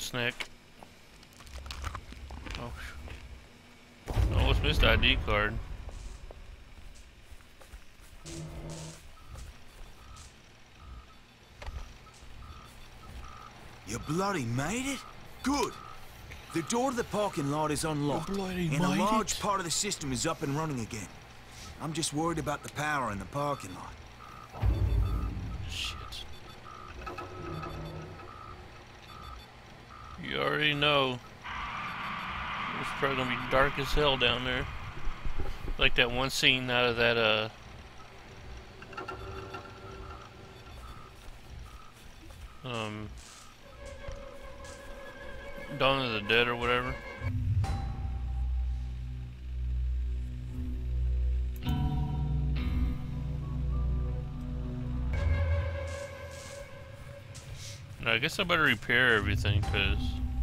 snack. Oh, almost missed ID card. You bloody made it? Good. The door to the parking lot is unlocked, and a large part of the system is up and running again. I'm just worried about the power in the parking lot. Shit. You already know. It's probably gonna be dark as hell down there. Like that one scene out of that, Dawn of the Dead or whatever. Now, I guess I better repair everything, cause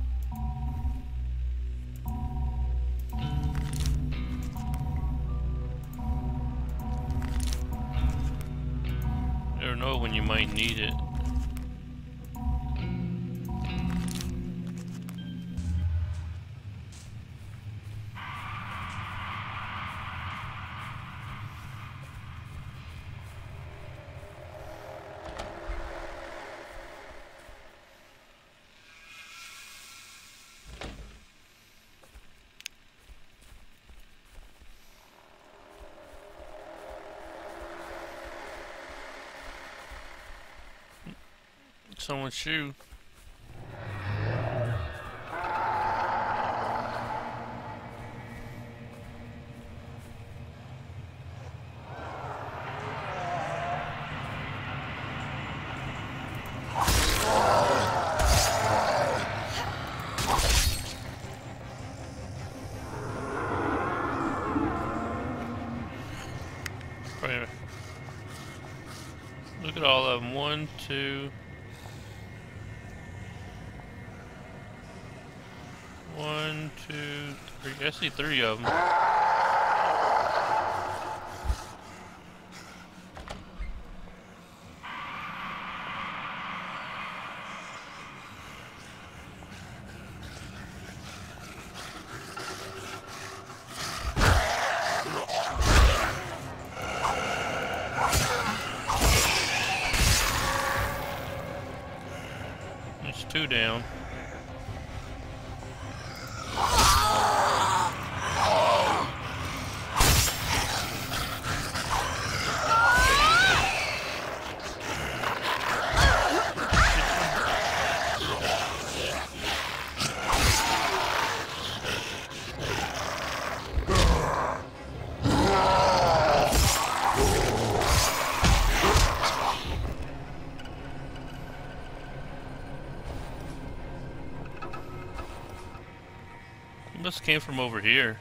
you never know when you might need it. Someone's shoe. Wait a minute. Look at all of them. 1, 2. 1, 2, 3. I see 3 of them. There's 2 down. Must have came from over here.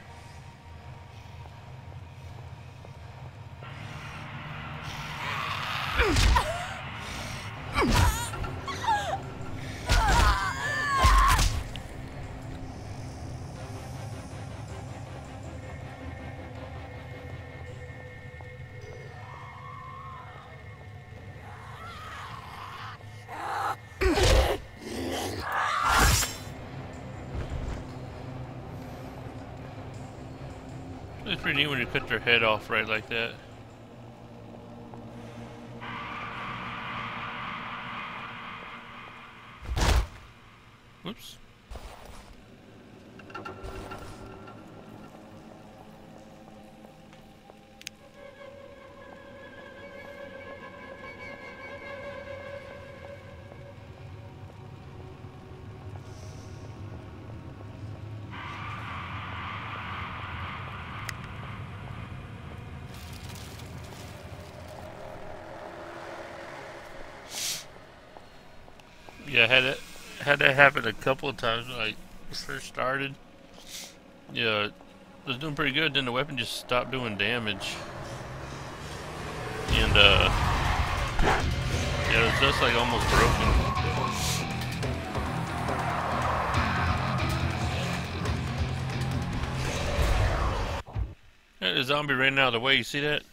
It's pretty neat when you cut their head off right like that. Whoops. Yeah, had that happen a couple of times when I first started. Yeah, it was doing pretty good. Then the weapon just stopped doing damage, and yeah, it was just like almost broken. Yeah, the zombie ran out of the way. You see that?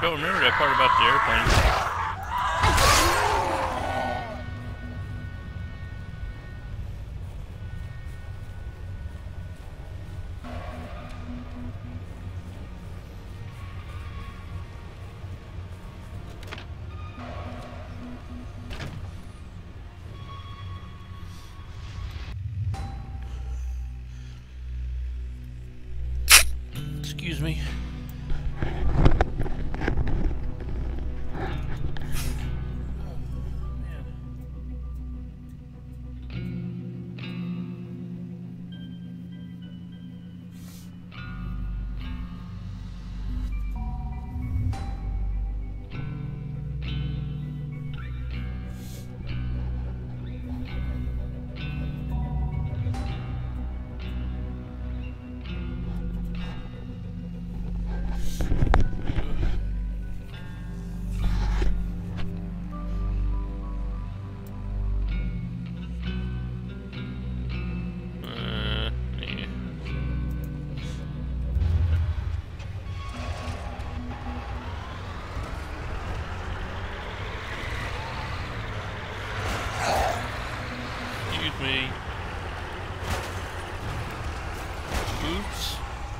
don't remember that part about the airplane. Excuse me. Excuse me. Oops.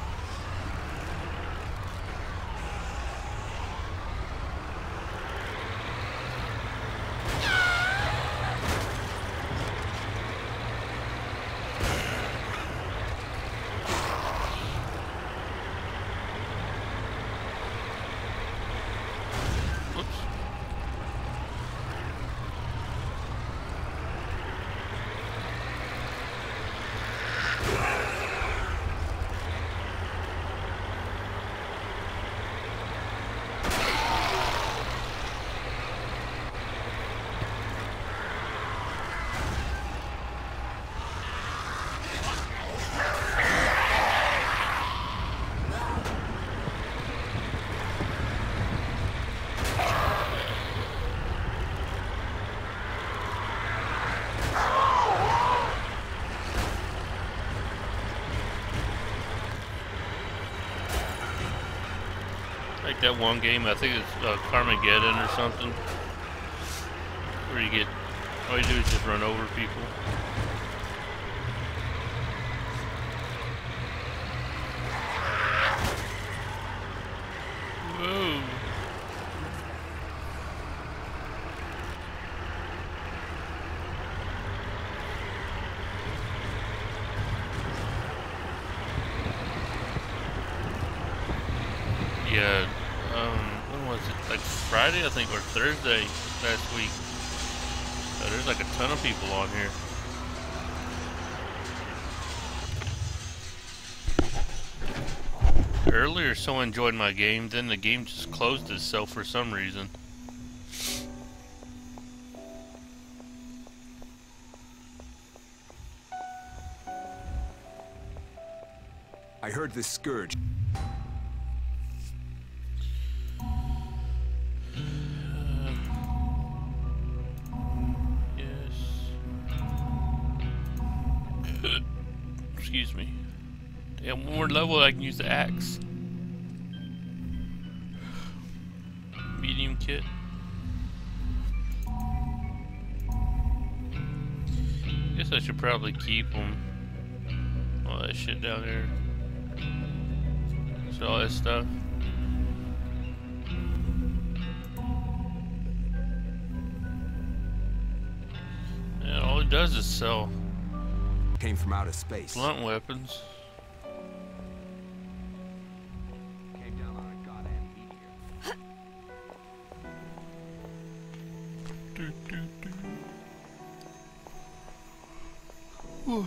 Like that one game, I think it's Carmageddon or something, where you get, all you do is just run over people. Whoa. Yeah, when was it? Like Friday, I think, or Thursday last week. There's like a ton of people on here. Earlier, someone joined my game, then the game just closed itself for some reason. I heard this Scourge. Excuse me. Damn, one more level I can use the axe. Medium kit. Guess I should probably keep them. All that shit down there. So all that stuff. Yeah, all it does is sell. Came from outer space. Blunt weapons. Came down on a goddamn meteor.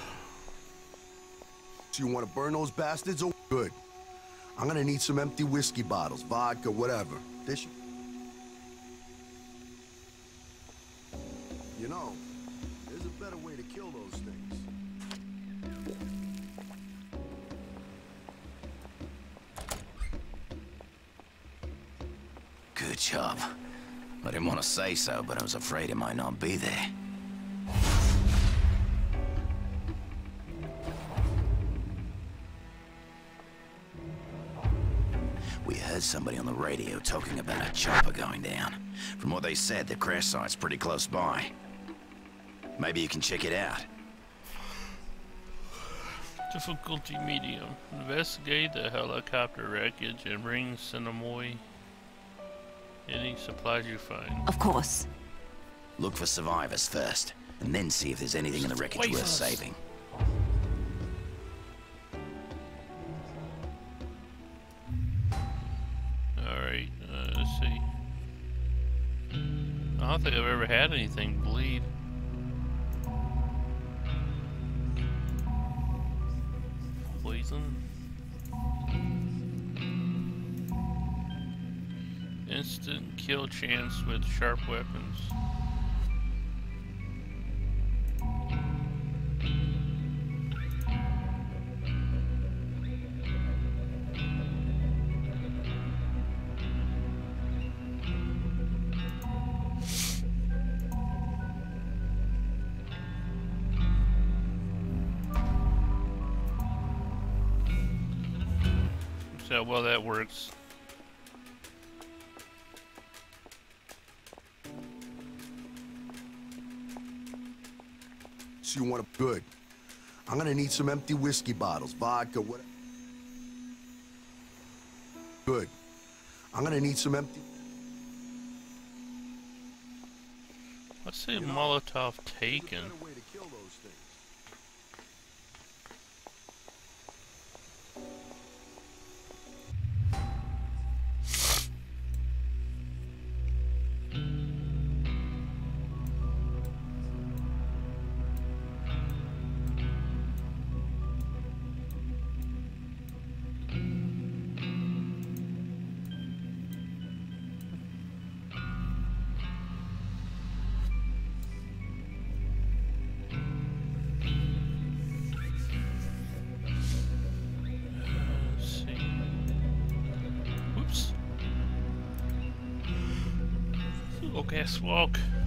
So you want to burn those bastards? Oh, good. I'm gonna need some empty whiskey bottles, vodka, whatever. Dish 'em. You know, there's a better way to kill those things. Good job. I didn't want to say so, but I was afraid it might not be there. We heard somebody on the radio talking about a chopper going down. From what they said, the crash site's pretty close by. Maybe you can check it out. Difficulty medium. Investigate the helicopter wreckage and bring Sinamoi any supplies you find. Of course. Look for survivors first, and then see if there's anything in the wreckage worth saving. Alright, let's see. I don't think I've ever had anything bleed. Poison. Instant kill chance with sharp weapons. See how well that works. So you want a good. I'm gonna need some empty whiskey bottles, vodka, whatever. Good. I'm gonna need some empty. What's the Molotov taken? Gas walk.